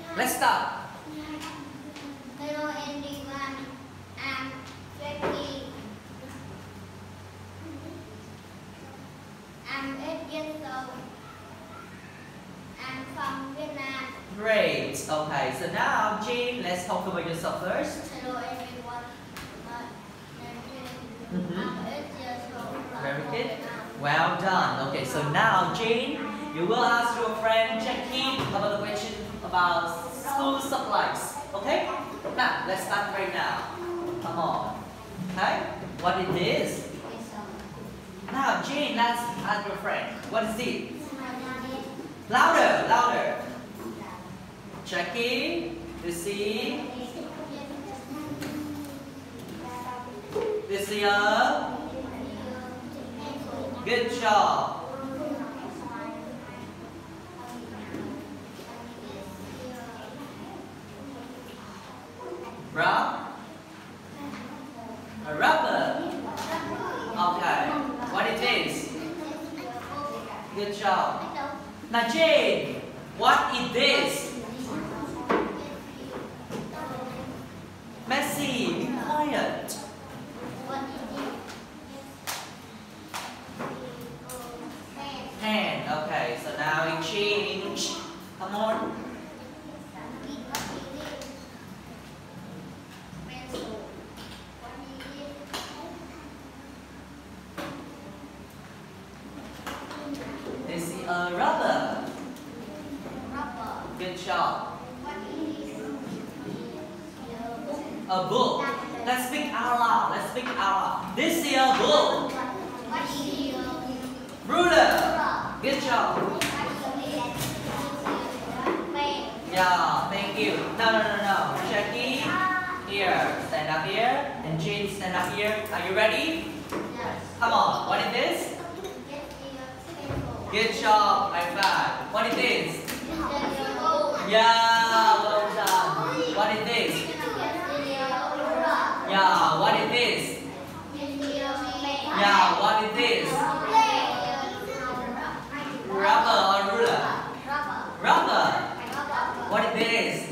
Let's start. Hello everyone, I'm Jackie. I'm 8 years old. I'm from Vietnam. Great. Okay, so now, Jean, let's talk about yourself first. Hello everyone, my name is Jean. I'm 8 years old. Very good. Well done. Okay, so now, Jean, you will ask your friend Jackie about the question about school supplies. Okay? Now, let's start right now. Come on. Okay? What it is? Now, Jean, let's ask your friend. What is it? Louder, louder. Jackie, you see? This year. Good job. A rubber. Okay. What it is? Good job. Now Jane, what is this? Messi, be quiet. Hand. Okay, so now we change. Come on. This is a rubber. Good job. A book. Let's speak out loud. Let's speak out loud. This is a book. Ruler. Good job. Yeah, thank you. No. Jackie, here. Stand up here. And Jane, stand up here. Are you ready? Yes. Come on. What is this? Good job. High five. What is this? Yeah, well done. What is this? Yeah, what is this? Yeah, what is this? Rubber or ruler? Rubber. What is this?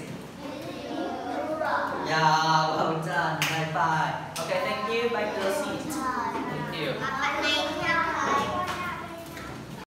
Yeah, well done. High five. Okay, thank you. Back to the seat. Thank you.